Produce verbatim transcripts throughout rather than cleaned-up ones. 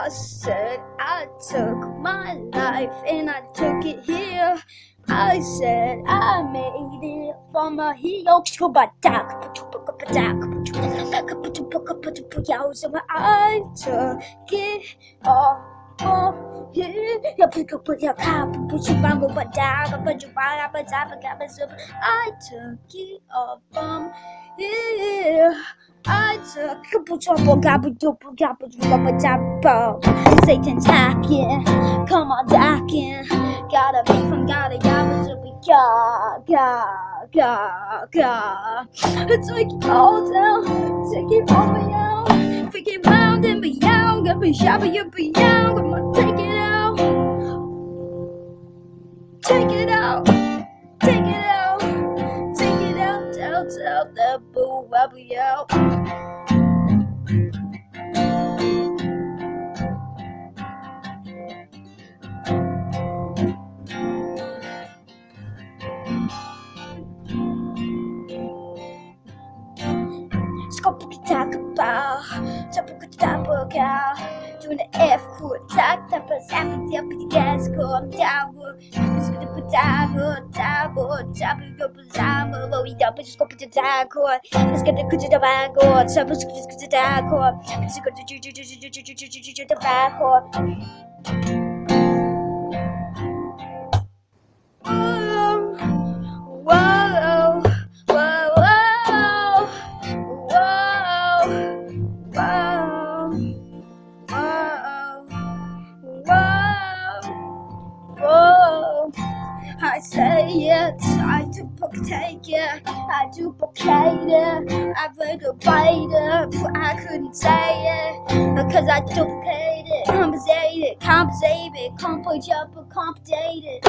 I said I took my life and I took it here. I said I made it from a hero. So I took it all from here. I took it all from here. I took Satan's hacking, come on docking. Gotta be from gotta gotta to be God, God, God, God. Take it all down, take it all me out. Freak it round and beyond, got me shopping you beyond. Come on, take it out, take it out, take it out, take it out, tell, tell the boo, I'll be out. Talk about, talk about, doing the F chord, talk about, happy, happy, gas, go, I'm down, just gonna put down, down, down, go, down, but we don't, just go put the down chord, let's get the good to the back chord, so let's get the down chord, let's go to the back chord. Whoa, whoa, whoa, whoa, whoa, whoa, whoa. I say it, I duplicate it, I duplicate it, I regulate it, but I couldn't say it, because I duplicate it, compensate it, compensate it, compensate it, compensate it.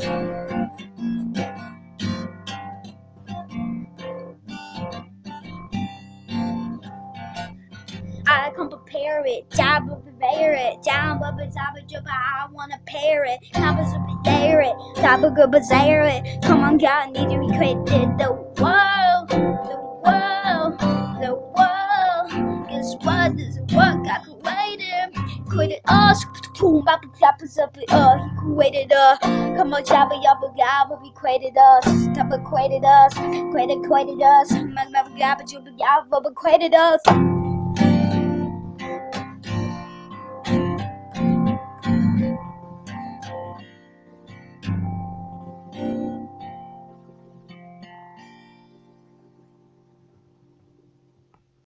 I can prepare it, job will prepare it, down but top of job, I wanna pair it, compass will prepare it, top of good bazaar it, come on God, need to recreate the world, the world, the world, guess what, this is what God created, created us, boom, up and top us up, uh, he created us, come on job, up and God, but he created us, top of created us, created, created us, my God, but you, but created us.